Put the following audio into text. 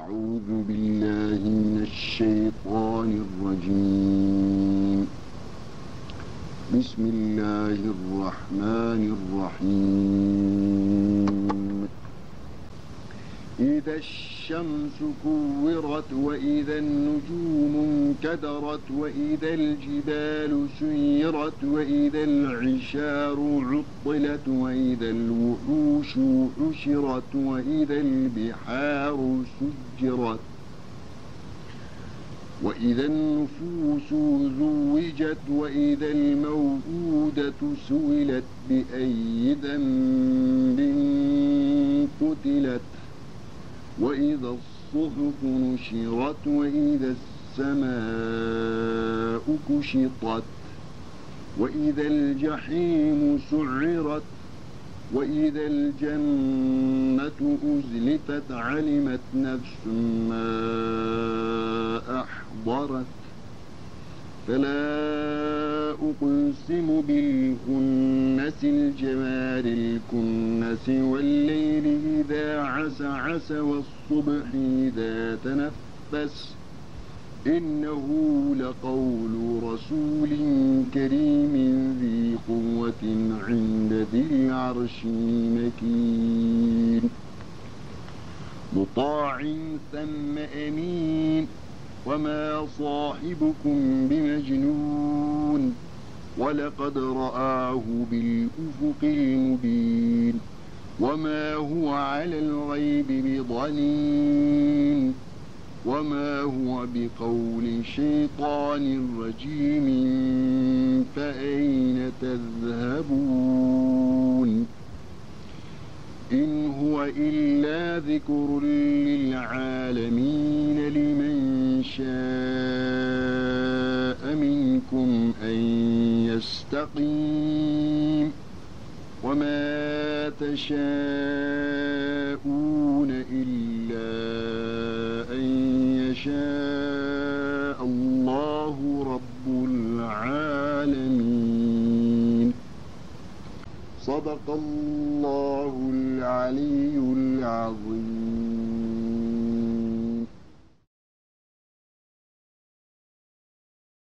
أعوذ بالله من الشيطان الرجيم. بسم الله الرحمن الرحيم. إذا الشمس كورت وإذا النجوم انكدرت وإذا الجبال سيرت وإذا العشار عطلت وإذا الوحوش حشرت وإذا البحار سجرت وإذا النفوس زوجت وإذا الموءودة سئلت بأي ذنب قتلت وإذا الصحف نشرت وإذا السماء كشطت وإذا الجحيم سعرت وإذا الجنة أزلفت علمت نفس ما أحضرت فلا أقسم بالخنس الجوار الكنس والليل إذا عسعس والصبح إذا تنفس إنه لقول رسول كريم ذي قوة عند ذي العرش مكين مطاع ثم أمين وما صاحبكم بمجنون ولقد رآه بالأفق المبين وما هو على الغيب بضنين وما هو بقول شيطان رجيم فأين تذهبون إن هو إلا ذكر للعالمين لمن شاء منكم أن يستقيم وما تشاءون إلا أن يشاء الله رب العالمين. صدق الله العلي العظيم.